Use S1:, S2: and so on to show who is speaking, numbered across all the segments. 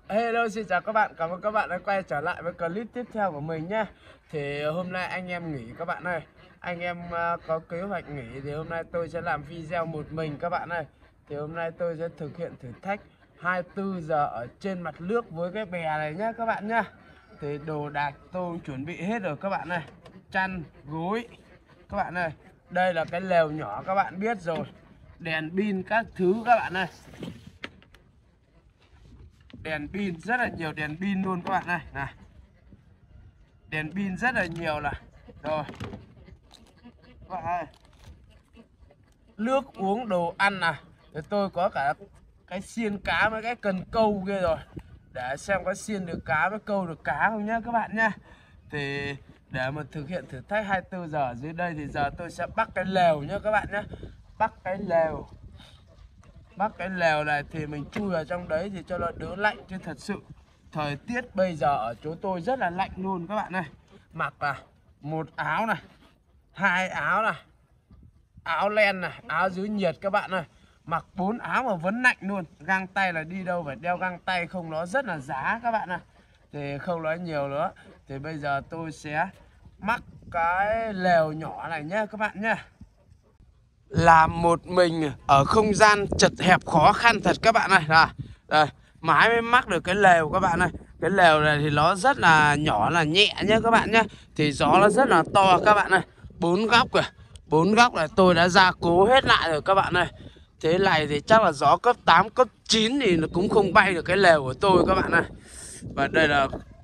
S1: Hello, xin chào các bạn, cảm ơn các bạn đã quay trở lại với clip tiếp theo của mình nhé. Thì hôm nay anh em nghỉ các bạn ơi. Anh em có kế hoạch nghỉ thì hôm nay tôi sẽ làm video một mình các bạn ơi. Thì hôm nay tôi sẽ thực hiện thử thách 24 giờ ở trên mặt nước với cái bè này nhé các bạn nhé. Thì đồ đạc tôi chuẩn bị hết rồi các bạn ơi. Chăn, gối các bạn ơi. Đây là cái lều nhỏ các bạn biết rồi. Đèn pin các thứ các bạn ơi. Đèn pin rất là nhiều đèn pin luôn các bạn ơi này, đèn pin rất là nhiều này. Rồi các bạn ơi, nước uống đồ ăn này. Thì tôi có cả cái xiên cá với cái cần câu kia rồi, để xem có xiên được cá với câu được cá không nhá các bạn nhá. Thì để mà thực hiện thử thách 24 giờ ở dưới đây thì giờ tôi sẽ bắt cái lều nhá các bạn nhá. Bắt cái lều này thì mình chui vào trong đấy thì cho nó đỡ lạnh, chứ thật sự thời tiết bây giờ ở chỗ tôi rất là lạnh luôn các bạn ơi. Mặc là một áo này, hai áo này, áo len này, áo dưới nhiệt các bạn ơi. Mặc 4 áo mà vẫn lạnh luôn. Găng tay là đi đâu phải đeo găng tay, không nó rất là giá các bạn ơi. Thì không nói nhiều nữa, thì bây giờ tôi sẽ mắc cái lều nhỏ này nhá các bạn nhá. Làm một mình ở không gian chật hẹp khó khăn thật các bạn ơi. Đây, mãi mới mắc được cái lều các bạn ơi. Cái lều này thì nó rất là nhỏ, là nhẹ nhé các bạn nhé. Thì gió nó rất là to các bạn ơi. 4 góc kìa, 4 góc là tôi đã gia cố hết lại rồi các bạn ơi. Thế này thì chắc là gió cấp 8, cấp 9 thì nó cũng không bay được cái lều của tôi các bạn ơi. Và đây là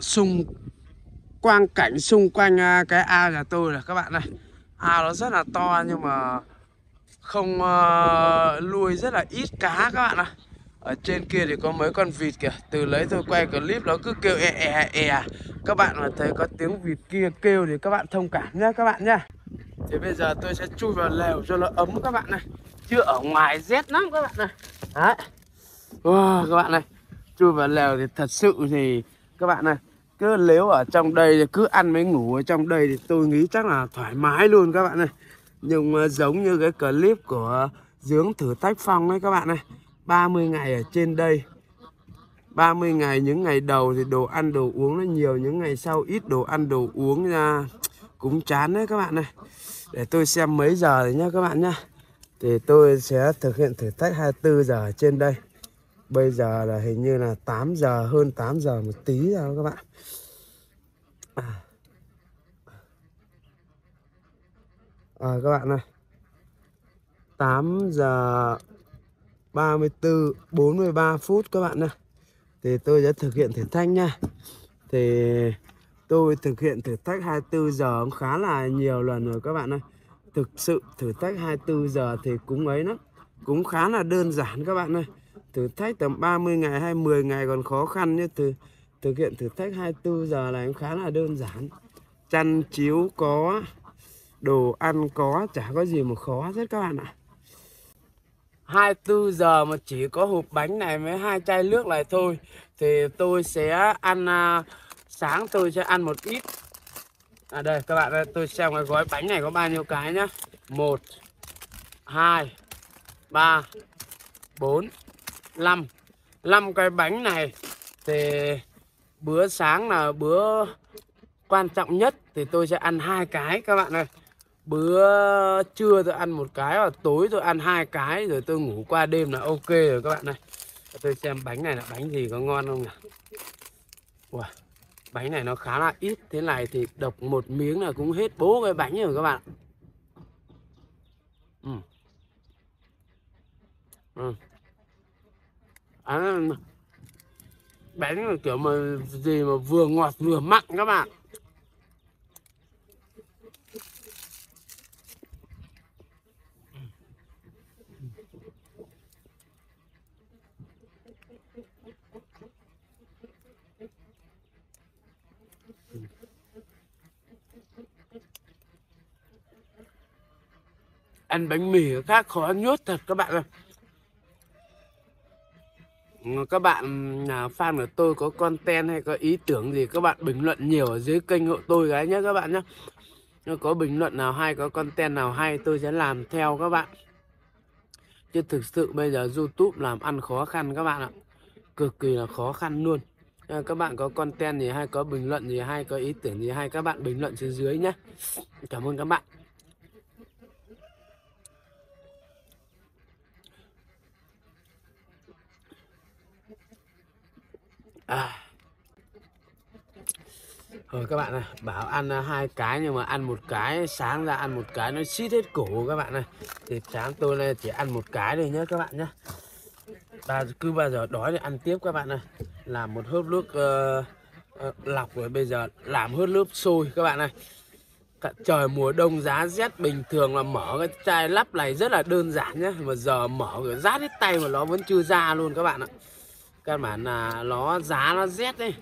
S1: quang cảnh xung quanh cái ao nhà tôi này các bạn ơi. Ao nó rất là to nhưng mà không nuôi rất là ít cá các bạn ạ. Ở trên kia thì có mấy con vịt kìa. Từ lấy tôi quay clip nó cứ kêu e. Các bạn mà thấy có tiếng vịt kia kêu thì các bạn thông cảm nhé các bạn nhé. Thì bây giờ tôi sẽ chui vào lều cho nó ấm các bạn này. Chứ ở ngoài rét lắm các bạn này. Đấy. Wow, các bạn này, chui vào lều thì thật sự thì các bạn này, cứ nếu ở trong đây thì cứ ăn mới ngủ ở trong đây thì tôi nghĩ chắc là thoải mái luôn các bạn này. Nhưng mà giống như cái clip của Dưỡng thử thách Phong ấy các bạn ơi, 30 ngày ở trên đây, 30 ngày, những ngày đầu thì đồ ăn đồ uống nó nhiều, những ngày sau ít đồ ăn đồ uống ra cũng chán đấy các bạn này. Để tôi xem mấy giờ rồi nhá các bạn nhá. Thì tôi sẽ thực hiện thử thách 24 giờ ở trên đây. Bây giờ là hình như là 8 giờ, hơn 8 giờ một tí rồi các bạn. Các bạn ơi, 8 giờ 34, 43 phút các bạn ơi. Thì tôi sẽ thực hiện thử thách nha. Thì tôi thực hiện thử thách 24 giờ cũng khá là nhiều lần rồi các bạn ơi. Thực sự thử thách 24 giờ thì cũng ấy lắm, cũng khá là đơn giản các bạn ơi. Thử thách tầm 30 ngày hay 10 ngày còn khó khăn, như thực hiện thử thách 24 giờ này cũng khá là đơn giản. Chăn chiếu có, đồ ăn có, chả có gì mà khó hết các bạn ạ. 24 giờ mà chỉ có hộp bánh này với 2 chai nước này thôi. Thì tôi sẽ ăn, sáng tôi sẽ ăn một ít. Đây các bạn ơi, tôi xem cái gói bánh này có bao nhiêu cái nhá. 1, 2, 3, 4, 5. 5 cái bánh này. Thì bữa sáng là bữa quan trọng nhất thì tôi sẽ ăn 2 cái các bạn ơi. Bữa trưa tôi ăn 1 cái và tối tôi ăn 2 cái, rồi tôi ngủ qua đêm là ok rồi các bạn ơi. Tôi xem bánh này là bánh gì, có ngon không nhỉ? Wow, bánh này nó khá là ít, thế này thì độc một miếng là cũng hết bố cái bánh rồi các bạn. Bánh là kiểu mà gì mà vừa ngọt vừa mặn các bạn. Ăn bánh mì khác khó nhốt thật các bạn ơi. Các bạn là fan của tôi có content hay có ý tưởng gì các bạn bình luận nhiều ở dưới kênh của tôi cái nhé các bạn nhé. Nếu có bình luận nào hay, có content nào hay tôi sẽ làm theo các bạn. Chứ thực sự bây giờ YouTube làm ăn khó khăn các bạn ạ. Cực kỳ là khó khăn luôn. Các bạn có content gì hay có bình luận gì hay có ý tưởng gì hay các bạn bình luận phía dưới nhé. Cảm ơn các bạn. Rồi các bạn này, bảo ăn 2 cái nhưng mà ăn một cái, sáng ra ăn một cái nó xít hết cổ các bạn này. Thì sáng tôi này chỉ ăn một cái thôi nhé các bạn nhé. Cứ bao giờ đói thì ăn tiếp các bạn này. Làm một hớp nước lọc rồi bây giờ làm hớp nước sôi các bạn này. Trời mùa đông giá rét bình thường là mở cái chai lắp này rất là đơn giản nhé. Mà giờ mở rồi rát hết tay mà nó vẫn chưa ra luôn các bạn ạ. Căn bản là nó giá nó rét đấy.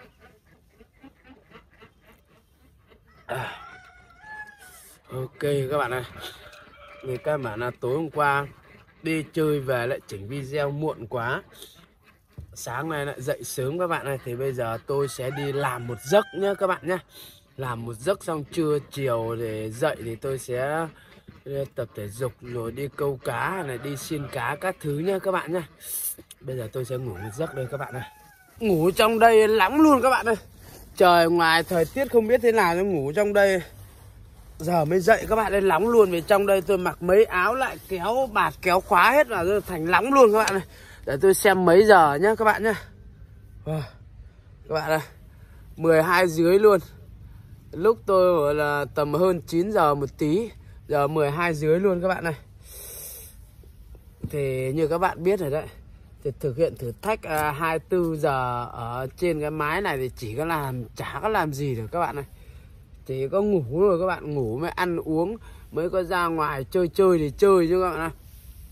S1: Ok các bạn ơi. Thì căn bản là tối hôm qua đi chơi về lại chỉnh video muộn quá. Sáng nay lại dậy sớm các bạn ơi. Thì bây giờ tôi sẽ đi làm một giấc nhé các bạn nhé. Làm một giấc xong trưa chiều để dậy thì tôi sẽ tập thể dục rồi đi câu cá này, đi xiên cá các thứ nhé các bạn nhé. Bây giờ tôi sẽ ngủ một giấc đây các bạn ơi. Ngủ trong đây lắm luôn các bạn ơi. Trời ngoài thời tiết không biết thế nào nhưng ngủ trong đây giờ mới dậy các bạn ơi, nóng luôn. Vì trong đây tôi mặc mấy áo lại kéo bạt kéo khóa hết là thành nóng luôn các bạn ơi. Để tôi xem mấy giờ nhá các bạn nhá. Các bạn ơi, 12 dưới luôn. Lúc tôi gọi là tầm hơn 9 giờ một tí, giờ 12 dưới luôn các bạn này. Thì như các bạn biết rồi đấy, thì thực hiện thử thách 24 giờ ở trên cái mái này thì chỉ có làm, chả có làm gì được các bạn này. Chỉ có ngủ rồi các bạn, ngủ mới ăn uống, mới có ra ngoài chơi thì chơi chứ các bạn ạ.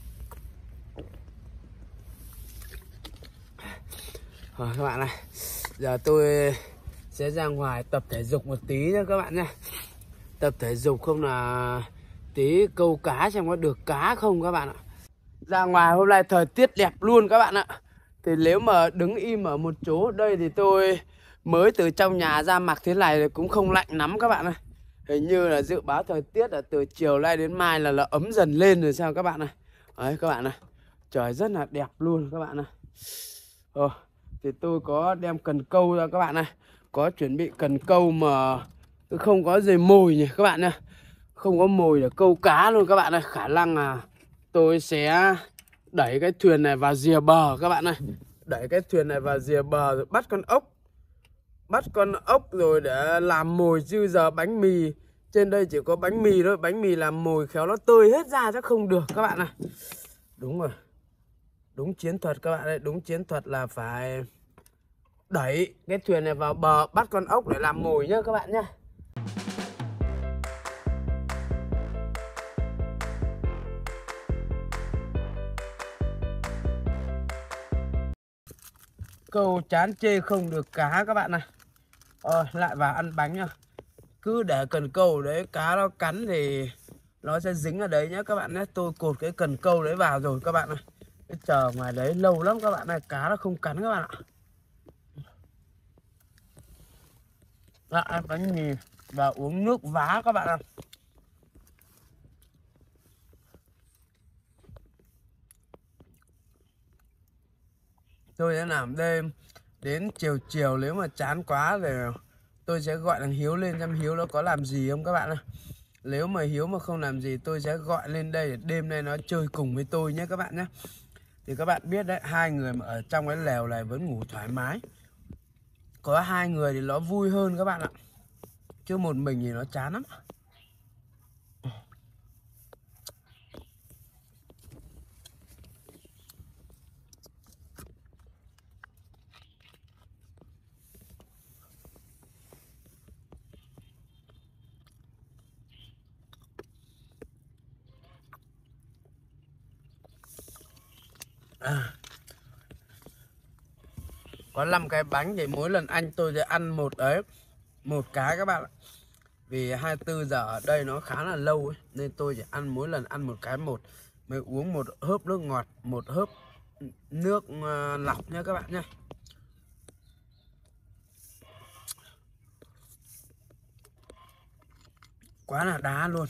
S1: Rồi các bạn này, giờ tôi sẽ ra ngoài tập thể dục một tí nhé các bạn nhé. Tập thể dục không là tí câu cá xem có được cá không các bạn ạ. Ra ngoài hôm nay thời tiết đẹp luôn các bạn ạ. Thì nếu mà đứng im ở một chỗ đây thì tôi mới từ trong nhà ra mặc thế này thì cũng không lạnh lắm các bạn ơi. Hình như là dự báo thời tiết là từ chiều nay đến mai là ấm dần lên rồi sao các bạn ơi. Đấy các bạn ơi, trời rất là đẹp luôn các bạn ơi. Thì tôi có đem cần câu ra các bạn ơi. Có chuẩn bị cần câu mà không có dây mồi nhỉ các bạn ơi. Không có mồi để câu cá luôn các bạn ơi. Khả năng là tôi sẽ đẩy cái thuyền này vào rìa bờ các bạn ơi. Đẩy cái thuyền này vào rìa bờ rồi bắt con ốc. Bắt con ốc rồi để làm mồi, chứ giờ bánh mì trên đây chỉ có bánh mì thôi. Bánh mì làm mồi khéo nó tơi hết ra chắc không được các bạn ạ. Đúng rồi, đúng chiến thuật các bạn ơi. Đúng chiến thuật là phải đẩy cái thuyền này vào bờ, bắt con ốc để làm mồi nhá các bạn nhá. Câu chán chê không được cá các bạn này. Lại vào ăn bánh nhá. Cứ để cần câu đấy, cá nó cắn thì nó sẽ dính ở đấy nhá các bạn nhé. Tôi cột cái cần câu đấy vào rồi các bạn ơi. Chờ ngoài đấy lâu lắm các bạn này, cá nó không cắn các bạn ạ. Lại ăn bánh mì và uống nước vá các bạn ạ. Tôi sẽ làm đêm đến chiều nếu mà chán quá thì tôi sẽ gọi thằng Hiếu lên xem Hiếu nó có làm gì không các bạn ơi. Nếu mà Hiếu mà không làm gì tôi sẽ gọi lên đây để đêm nay nó chơi cùng với tôi nhé các bạn nhé. Thì các bạn biết đấy, hai người mà ở trong cái lèo này vẫn ngủ thoải mái. Có hai người thì nó vui hơn các bạn ạ. Chứ một mình thì nó chán lắm. Có 5 cái bánh thì mỗi lần anh tôi sẽ ăn một cái các bạn ạ. Vì 24 giờ ở đây nó khá là lâu ấy, nên tôi chỉ ăn mỗi lần ăn một cái một. Mới uống một hớp nước ngọt, một hớp nước lọc nha các bạn nhé. Quá là đá luôn.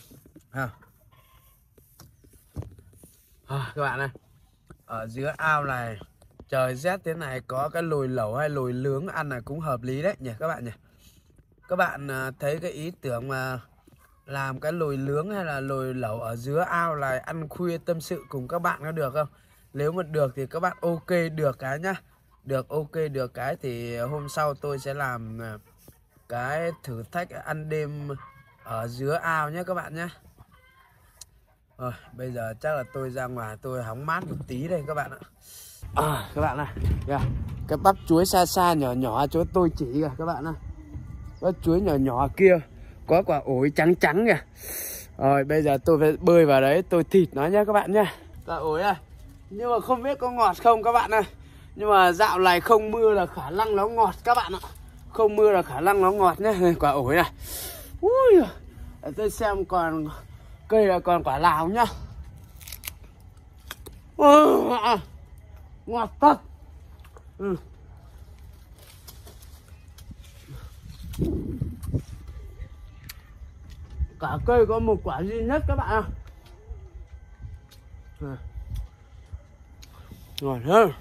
S1: Các bạn ơi, ở dưới ao này trời rét thế này có cái lồi lẩu hay lồi nướng ăn là cũng hợp lý đấy nhỉ các bạn nhỉ. Các bạn thấy cái ý tưởng mà làm cái lồi nướng hay là lồi lẩu ở dưới ao là ăn khuya tâm sự cùng các bạn có được không? Nếu mà được thì các bạn ok được cái nhá. Được ok được cái thì hôm sau tôi sẽ làm cái thử thách ăn đêm ở dưới ao nhé các bạn nhé. Rồi bây giờ chắc là tôi ra ngoài tôi hóng mát một tí đây các bạn ạ. Các bạn này, cái bắp chuối xa xa nhỏ nhỏ chỗ tôi chỉ kìa các bạn ơi. Bắp chuối nhỏ nhỏ kia có quả ổi trắng trắng kìa. Rồi bây giờ tôi phải bơi vào đấy tôi thịt nó nhá các bạn nhá. Quả ổi này, nhưng mà không biết có ngọt không các bạn ơi. Nhưng mà dạo này không mưa là khả năng nó ngọt các bạn ạ. Không mưa là khả năng nó ngọt nhá. Quả ổi này. Ui, để tôi xem còn cây là còn quả nào nhá. Ngọt thật. Cả cây có một quả duy nhất các bạn ạ. Ngọt hơn.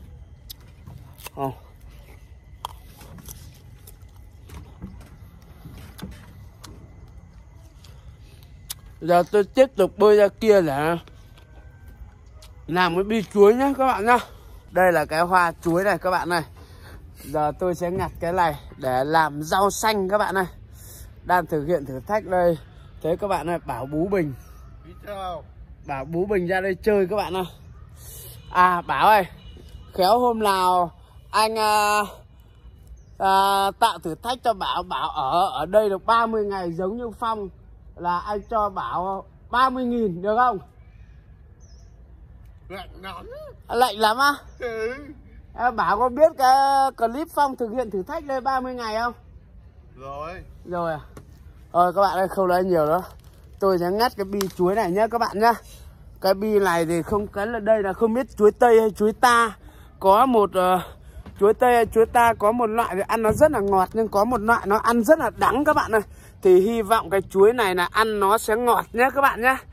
S1: Giờ tôi tiếp tục bơi ra kia để làm cái bi chuối nhá các bạn nhá. Đây là cái hoa chuối này các bạn này. Giờ tôi sẽ ngặt cái này để làm rau xanh các bạn này. Đang thực hiện thử thách đây. Thế các bạn ơi, bảo Bú Bình. Bảo Bú Bình ra đây chơi các bạn ơi. Bảo ơi, khéo hôm nào anh tạo thử thách cho Bảo. Bảo ở đây được 30 ngày giống như Phong là anh cho Bảo 30.000 được không?
S2: Lạnh lắm.
S1: Lạnh lắm á? Bảo có biết cái clip Phong thực hiện thử thách đây 30 ngày không? Rồi à? Rồi các bạn ơi, không nói nhiều nữa. Tôi sẽ ngắt cái bi chuối này nhá các bạn nhá. Cái bi này thì không cái là đây là không biết chuối tây hay chuối ta. Có một chuối tây hay chuối ta có một loại thì ăn nó rất là ngọt, nhưng có một loại nó ăn rất là đắng các bạn ơi. Thì hy vọng cái chuối này là ăn nó sẽ ngọt nhá các bạn nhá.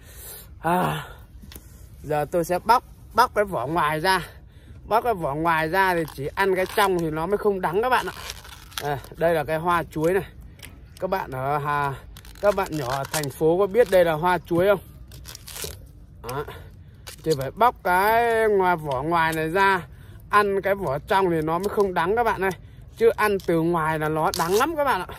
S1: Giờ tôi sẽ bóc cái vỏ ngoài ra. Bóc cái vỏ ngoài ra thì chỉ ăn cái trong thì nó mới không đắng các bạn ạ. Đây là cái hoa chuối này. Các bạn các bạn nhỏ ở thành phố có biết đây là hoa chuối không? Đó. Thì phải bóc cái vỏ ngoài này ra. Ăn cái vỏ trong thì nó mới không đắng các bạn ơi. Chứ ăn từ ngoài là nó đắng lắm các bạn ạ.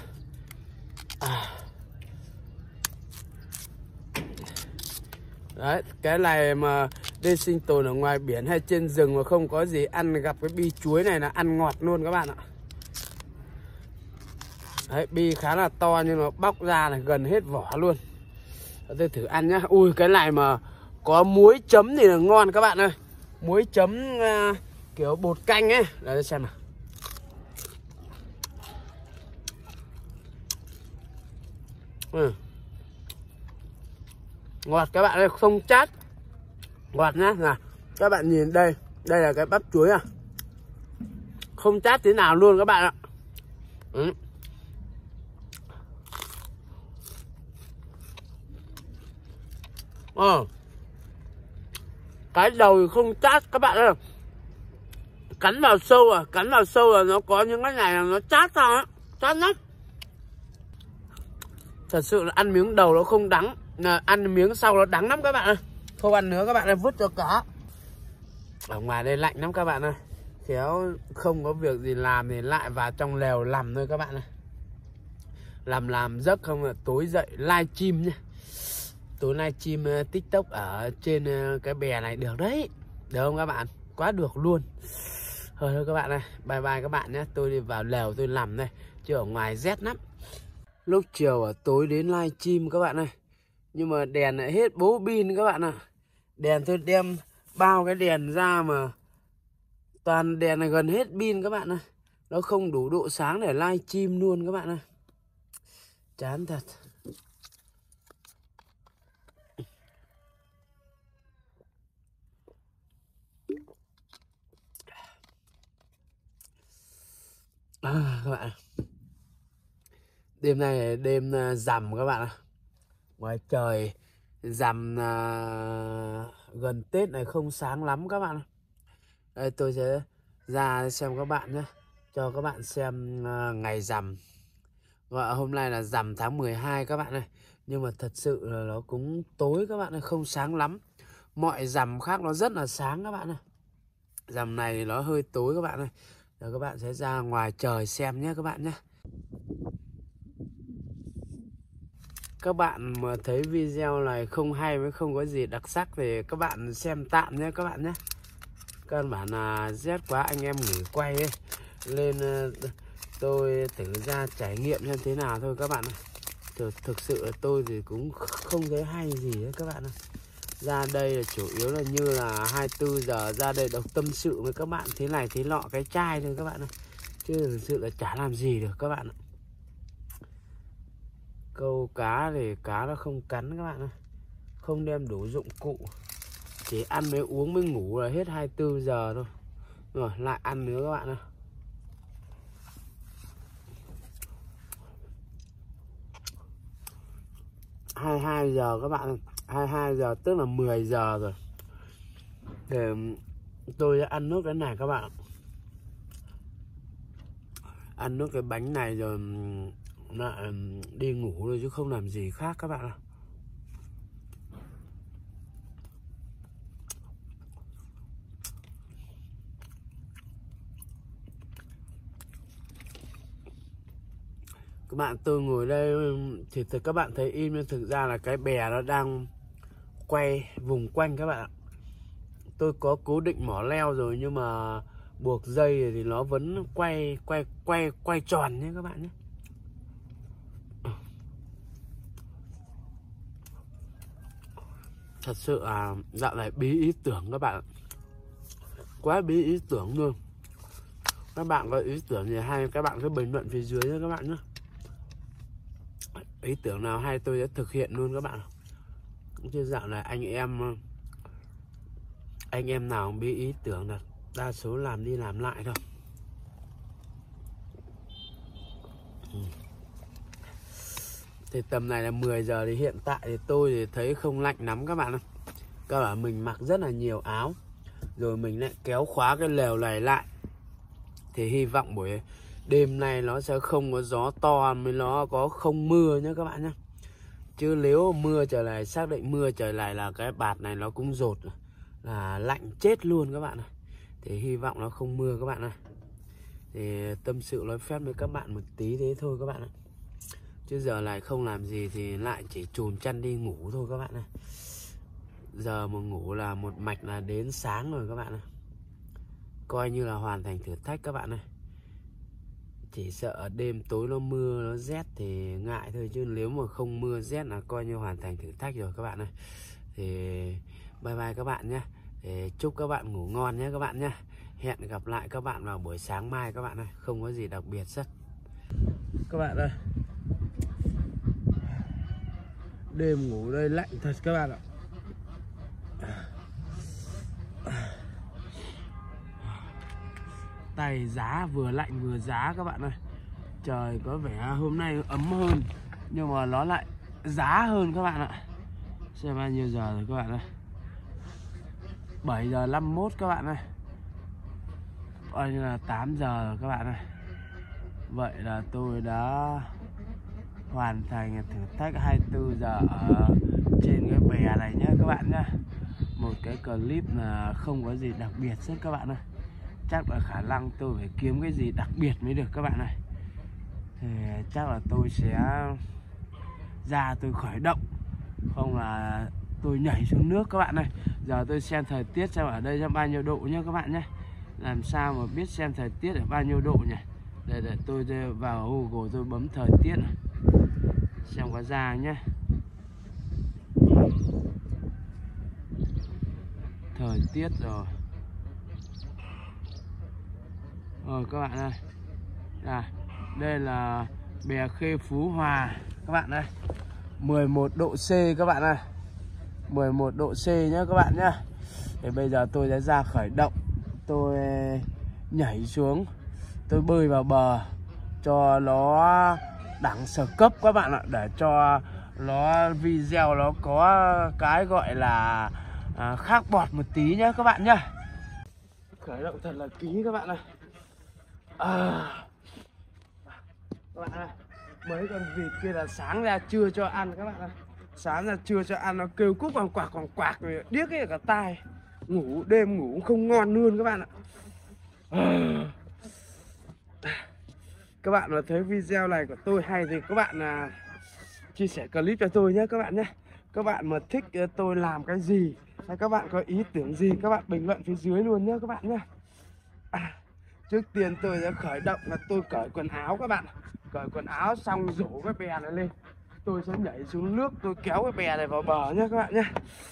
S1: Đấy, cái này mà đi sinh tồn ở ngoài biển hay trên rừng mà không có gì ăn, gặp cái bi chuối này là ăn ngọt luôn các bạn ạ. Đấy, bi khá là to nhưng mà bóc ra là gần hết vỏ luôn. Tôi thử ăn nhá. Ui, cái này mà có muối chấm thì là ngon các bạn ơi. Muối chấm kiểu bột canh ấy. Để xem nào. Ngọt các bạn ơi, không chát. Ngọt nhá. Nào, các bạn nhìn đây. Đây là cái bắp chuối à. Không chát thế nào luôn các bạn ạ. Cái đầu thì không chát các bạn ơi. Cắn vào sâu là nó có những cái này là nó chát ra á. Chát lắm. Thật sự là ăn miếng đầu nó không đắng, ăn miếng sau nó đắng lắm các bạn ơi. Không ăn nữa các bạn ơi, vứt cho cá. Ở ngoài đây lạnh lắm các bạn ơi. Khéo không có việc gì làm thì lại vào trong lèo nằm thôi các bạn ơi. Làm giấc không là tối dậy live stream nhá. Tối live stream TikTok ở trên cái bè này được đấy. Được không các bạn? Quá được luôn. Thôi các bạn ơi, bye bye các bạn nhé. Tôi đi vào lèo tôi nằm đây, chứ ở ngoài rét lắm. Lúc chiều ở tối đến live stream các bạn ơi. Nhưng mà đèn lại hết bố pin các bạn ạ. Đèn tôi đem bao cái đèn ra mà toàn đèn này gần hết pin các bạn ơi. Nó không đủ độ sáng để live stream luôn các bạn ơi. Chán thật. Các bạn, đêm nay là đêm rằm các bạn ạ. Ngoài trời rằm gần Tết này không sáng lắm các bạn. Đây tôi sẽ ra xem các bạn nhé, cho các bạn xem ngày rằm. Và hôm nay là rằm tháng 12 các bạn ơi. Nhưng mà thật sự là nó cũng tối các bạn ơi, không sáng lắm. Mọi rằm khác nó rất là sáng các bạn ơi. Rằm này thì nó hơi tối các bạn ơi. Rồi các bạn sẽ ra ngoài trời xem nhé các bạn nhé. Các bạn mà thấy video này không hay với không có gì đặc sắc thì các bạn xem tạm nhé các bạn nhé. Căn bản là rét quá anh em nghỉ quay ấy. Lên tôi thử ra trải nghiệm xem thế nào thôi các bạn ạ. Thực sự là tôi thì cũng không thấy hay gì đấy các bạn ạ. Ra đây là chủ yếu là như là 24 giờ ra đây đọc tâm sự với các bạn thế này thế nọ cái chai thôi các bạn ạ. Chứ thực sự là chả làm gì được các bạn ạ. Câu cá thì cá nó không cắn các bạn ạ. Không đem đủ dụng cụ. Chỉ ăn mới uống mới ngủ là hết 24 giờ thôi. Rồi lại ăn nữa các bạn ạ. 22 giờ các bạn, 22 giờ tức là 10 giờ rồi. Để tôi sẽ ăn nốt cái này các bạn. Ăn nốt cái bánh này rồi lại đi ngủ rồi chứ không làm gì khác các bạn ạ. Các bạn, tôi ngồi đây thì các bạn thấy im, nhưng thực ra là cái bè nó đang quay vùng quanh các bạn ạ. Tôi có cố định mỏ leo rồi nhưng mà buộc dây thì nó vẫn quay tròn nhé các bạn nhé. Thật sự là dạo này bí ý tưởng các bạn ạ. Quá bí ý tưởng luôn. Các bạn có ý tưởng gì hay các bạn cứ bình luận phía dưới nhé các bạn nhé. Ý tưởng nào hay tôi sẽ thực hiện luôn các bạn. Chứ dạo này anh em nào cũng bí ý tưởng là đa số làm đi làm lại thôi. Thì tầm này là 10 giờ thì hiện tại thì tôi thì thấy không lạnh lắm các bạn ạ. Các bạn mình mặc rất là nhiều áo. Rồi mình lại kéo khóa cái lều này lại. Thì hy vọng buổi đêm nay nó sẽ không có gió to, mới nó có không mưa nhé các bạn nhé. Chứ nếu mưa trở lại, xác định mưa trở lại là cái bạt này nó cũng dột, là lạnh chết luôn các bạn ạ. Thì hy vọng nó không mưa các bạn ạ. Thì tâm sự nói phép với các bạn một tí thế thôi các bạn ạ. Chứ giờ này không làm gì thì lại chỉ chùm chăn đi ngủ thôi các bạn ạ. Giờ mà ngủ là một mạch là đến sáng rồi các bạn ạ. Coi như là hoàn thành thử thách các bạn ơi. Chỉ sợ đêm tối nó mưa nó rét thì ngại thôi, chứ nếu mà không mưa rét là coi như hoàn thành thử thách rồi các bạn ơi. Thì bye bye các bạn nhé. Chúc các bạn ngủ ngon nhé các bạn nhé. Hẹn gặp lại các bạn vào buổi sáng mai các bạn ơi. Không có gì đặc biệt rất. Các bạn ơi, đêm ngủ đây lạnh thật các bạn ạ. Tay giá vừa lạnh vừa giá các bạn ơi. Trời có vẻ hôm nay ấm hơn, nhưng mà nó lại giá hơn các bạn ạ. Xem bao nhiêu giờ rồi các bạn ơi. 7 giờ 51 các bạn ơi. Coi như là 8 giờ rồi các bạn ơi. Vậy là tôi đã hoàn thành thử thách 24 giờ ở trên cái bè này nhé các bạn nhé. Một cái clip là không có gì đặc biệt hết các bạn ơi. Chắc là khả năng tôi phải kiếm cái gì đặc biệt mới được các bạn ơi. Thì chắc là tôi sẽ ra tôi khởi động, không là tôi nhảy xuống nước các bạn ơi. Giờ tôi xem thời tiết xem ở đây bao nhiêu độ nhé các bạn nhé. Làm sao mà biết xem thời tiết ở bao nhiêu độ nhỉ. Để tôi vào Google tôi bấm thời tiết này, xem có ra nhé. Thời tiết rồi. Các bạn ơi. Đây là bè Khê Phú Hòa các bạn ơi. 11 độ C các bạn ơi. 11 độ C nhé các bạn nhé. Thì bây giờ tôi sẽ ra khởi động. Tôi nhảy xuống, tôi bơi vào bờ cho nó đẳng sở cấp các bạn ạ. Để cho nó video nó có cái gọi là khác bọt một tí nhé các bạn nhé. Khởi động thật là kỹ các bạn ơi. À, các bạn ơi, mấy con vịt kia là sáng ra chưa cho ăn các bạn ơi. Sáng ra chưa cho ăn nó kêu cúc quàng quạc điếc hết cả tai. Ngủ đêm ngủ cũng không ngon luôn các bạn ạ. Các bạn mà thấy video này của tôi hay thì các bạn chia sẻ clip cho tôi nhé các bạn nhé. Các bạn mà thích tôi làm cái gì hay các bạn có ý tưởng gì các bạn bình luận phía dưới luôn nhé các bạn nhé. Trước tiên tôi sẽ khởi động là tôi cởi quần áo các bạn. Cởi quần áo xong rổ cái bè này lên. Tôi sẽ nhảy xuống nước, tôi kéo cái bè này vào bờ nhé các bạn nhé.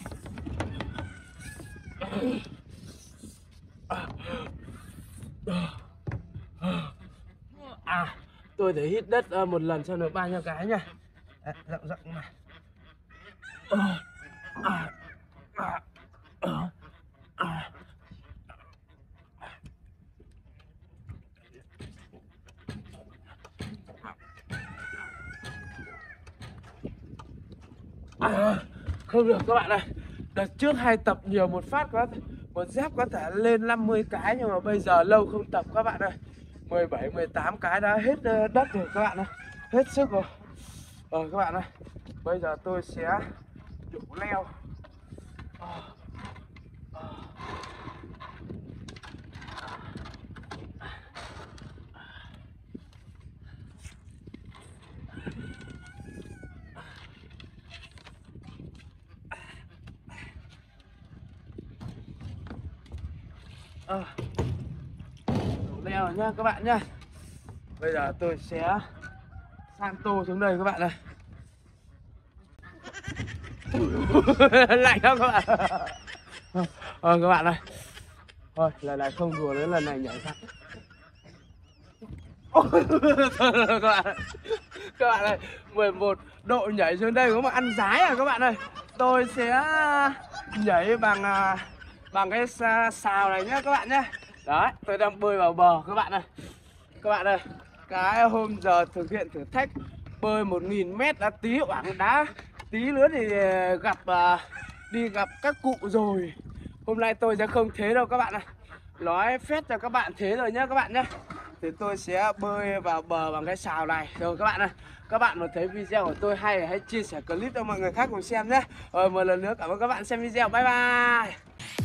S1: Tôi thể hít đất một lần cho nó bao nhiêu cái nha. Rộng rộng mà. Không được các bạn ơi. Đợt trước hay tập nhiều một phát có một dép có thể lên 50 cái nhưng mà bây giờ lâu không tập các bạn ơi. 17 18 cái đã hết đất rồi các bạn ơi. Hết sức rồi. Các bạn ơi. Bây giờ tôi sẽ đủ leo. Đủ leo rồi nhá các bạn nhá. Bây giờ tôi sẽ san tô xuống đây các bạn ơi. Lạnh không các bạn? Các bạn ơi. Thôi lần này không đùa nữa, lần này nhảy sang. Các bạn ơi, 11 độ nhảy xuống đây có mà ăn dái à các bạn ơi. Tôi sẽ nhảy bằng cái xào này nhá các bạn nhá. Đấy, tôi đang bơi vào bờ các bạn ơi. Các bạn ơi, cái hôm giờ thực hiện thử thách bơi 1000 m đã tí hoảng đá, tí nữa thì đi gặp các cụ rồi. Hôm nay tôi sẽ không thế đâu các bạn ơi. Nói phét cho các bạn thế rồi nhá các bạn nhá. Thì tôi sẽ bơi vào bờ bằng cái xào này. Rồi các bạn ơi, các bạn mà thấy video của tôi hay hãy chia sẻ clip cho mọi người khác cùng xem nhé. Rồi một lần nữa cảm ơn các bạn xem video. Bye bye.